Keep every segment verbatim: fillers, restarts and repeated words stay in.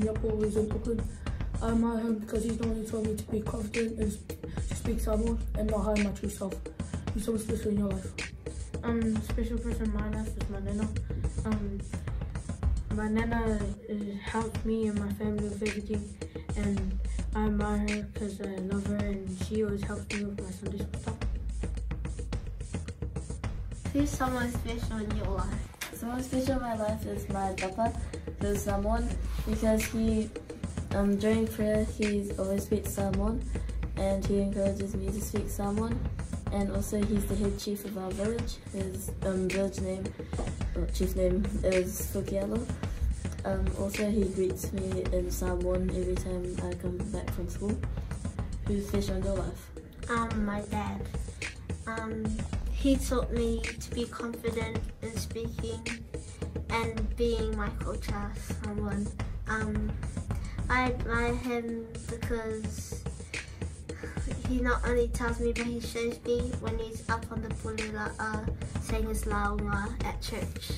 Singapore is in Auckland. I admire him because he's the one who told me to be confident and to speak Samoan and not hide my true self. Who's someone special in your life? Um, special person in my life is my nana. Um, my nana uh, helped me and my family with everything, and I admire her because I love her and she always helps me with my Sunday school stuff. Who's someone special in your life? Someone special in my life is my papa, who's Samoan, because he, um, during prayer, he always speaks Samoan, and he encourages me to speak Samoan. And also, he's the head chief of our village. His um, village name, or chief name, is Fukialo. Um, also, he greets me in Samoan every time I come back from school. Who's special in your life? Um, my dad. Um, he taught me to be confident in speaking and being my culture, Samoan. Um, I admire him because he not only tells me, but he shows me when he's up on the pulula uh, saying his launga at church.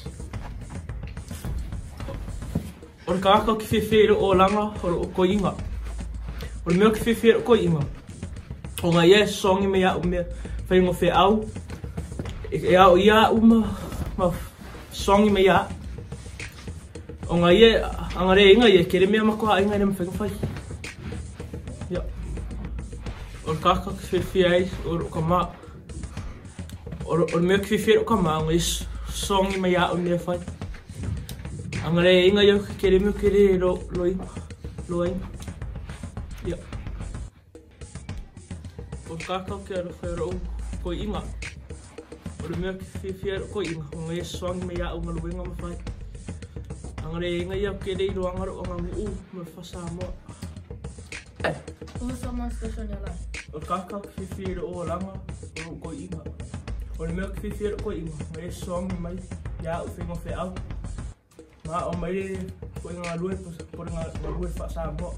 O le kākau ki whiwhiri o langa o ko inga. O le mea ki whiwhiri o ko inga. O ngā ia songi me au mea whaingo whi au. E au ia uma ma songi me ia. O ngā ia angare inga ia kere mea makoa inga ina mwhaingo whai. Ia. O le kākau ki whiwhiri ai o ka maa. O le mea ki whiwhiri o ka maa o ngā songi me ia o mea whai. Angare inga ia kere mea kere lo inga. Lo inga. Ia. O le kākau ki ara whairo ko inga. O le mea ki whiwhiri ko inga. O ngā songi me ia o ngā lo inga ma whai. Angare inga ia kere iro angaro o ngā ngu me whasa moa. Who's someone special in your life? O kākau ki whiwhiri o langa o ko inga. O le mea ki whiwhiri ko inga. Ngā songi mai ia o whingo whi au. Ngā o mai ko inga ngā lue por ngā lue whasa moa.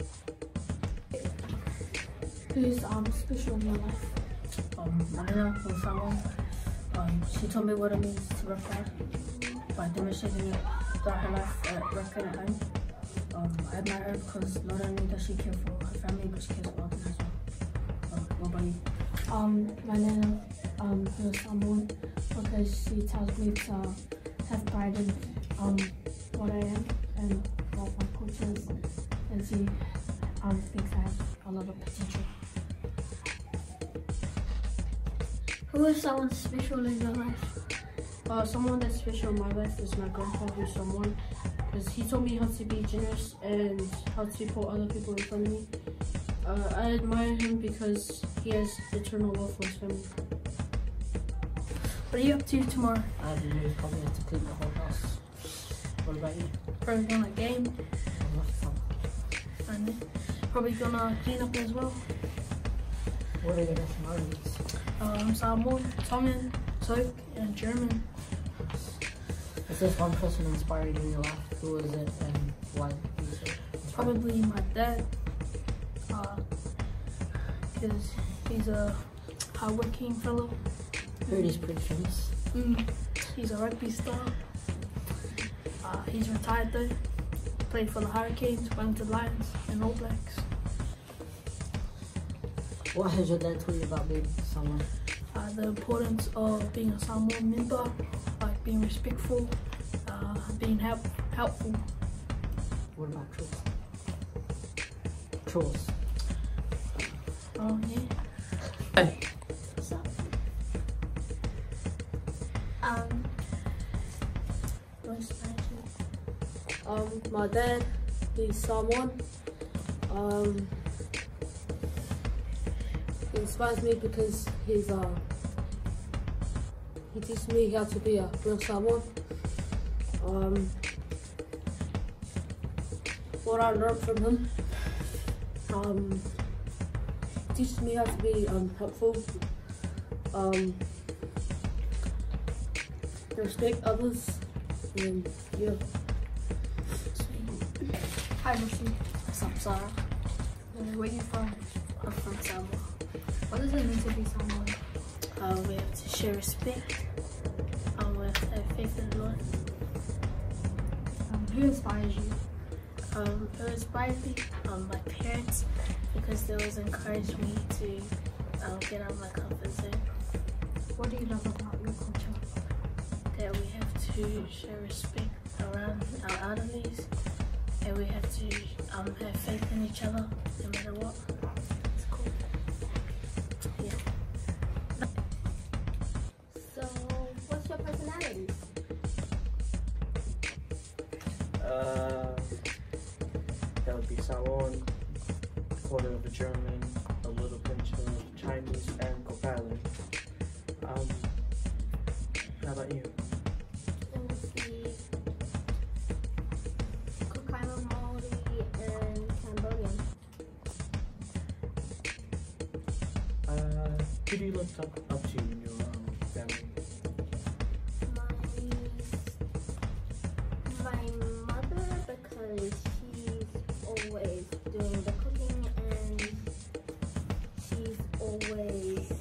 Who's um, special in your life? Um, my nana from Samoan. Um, she told me what it means to work hard by demonstrating it throughout her life at work and at home. Um, I admire her because not only does she care for her family, but she cares for others as well. Um, what about you? Um, my nana um, is Samoan because she tells me to have pride in um, what I am and what my culture is, and she um, thinks I have a lot of potential. Who is someone special in your life? Uh, someone that's special in my life is my grandpa, who's someone, because he taught me how to be generous and how to put other people in front of me. Uh, I admire him because he has eternal love for his family. What are you up to tomorrow? I don't know, probably have to clean the whole house. What about you? Probably gonna game. I'm not fun. And probably gonna clean up as well. What are your nationalities? Um, Samoan, Tongan, Turk, and German. If there's one person who inspired you in your life, who was it and why did you say? Probably my dad, because uh, he's a hardworking fellow. Heard he's pretty famous. Mm, he's a rugby star. Uh, he's retired though. Played for the Hurricanes, Wellington Lions, and All Blacks. What has your dad told you about being someone? Uh, the importance of being a Samoan member, like being respectful, uh, being help helpful. What about chores? Chores. Oh yeah. Hey. What's up? Um, what's Um, my dad, he's Samoan. Um, he inspires me because he's uh, he teaches me how to be a real Samoan. Um, what I learned from him, um, teaches me how to be um, helpful, um, respect others, and yeah. Hi, Lucy. What's up, Sarah? Where are you from? I'm from Samoa. What does it mean to be Samoan? Uh, we have to share respect. Um, we have to have faith in the Lord. Um, who inspires you? Um, it inspired me, um, my parents, because they always encouraged me to um, get out of my comfort zone. What do you love about your culture? That we have to show respect around our elderlies, and we have to um, have faith in each other no matter what. It's cool. Yeah. So, what's your personality? Uh, that would be Samoan, quarter of a German, a little pinch of Chinese, and Copalan. Um, how about you? It would be Kokaiwa, Maori, and Cambodian. Uh, who do you look up, up to in your um, family? My, my mother, because she's always doing the cooking and she's always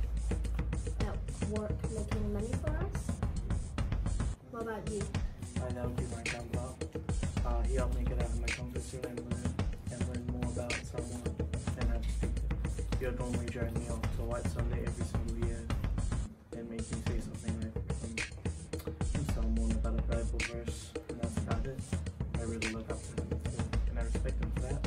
at work making money for us. What about you? Uh, that would be my grandpa. Uh, he helped me get out of my comfort zone and learn, and learn more about Samoan and how to speak it. He would normally drag me off to White Sunday every single year and make me say something like um, in Samoan about a Bible verse, and that's about it. I really look up to him too, and I respect him for that.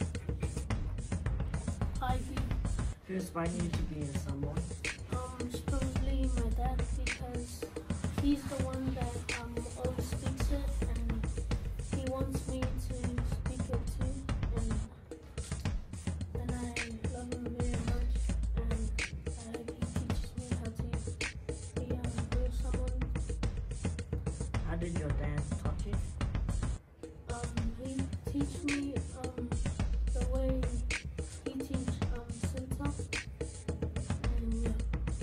I do. Who inspired you to be in Samoan? Um, it's probably my dad, because he's the one that um always speaks it, and he wants me to speak it too, and and I love him very much, and uh, he teaches me how to be a real someone. How did your dad taught you? Um, he teach me um the way he teach um Sinta, and yeah.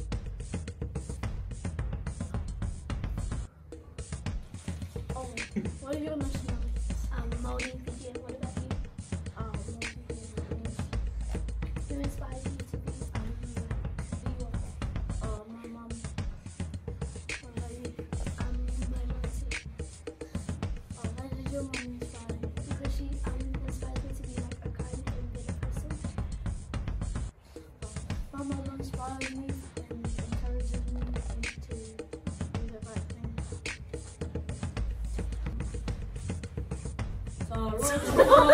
Oh, what is your nationality? Um, Maori, Fijian. What about you? Um, Who inspires you to be? um, you are, uh, my mom. What about you? Um, my mom too. Oh, why did your mom inspire you? Because she um inspires me to be like a kind and good person. My mom inspires me and encourages me to do the right thing. Talanoa!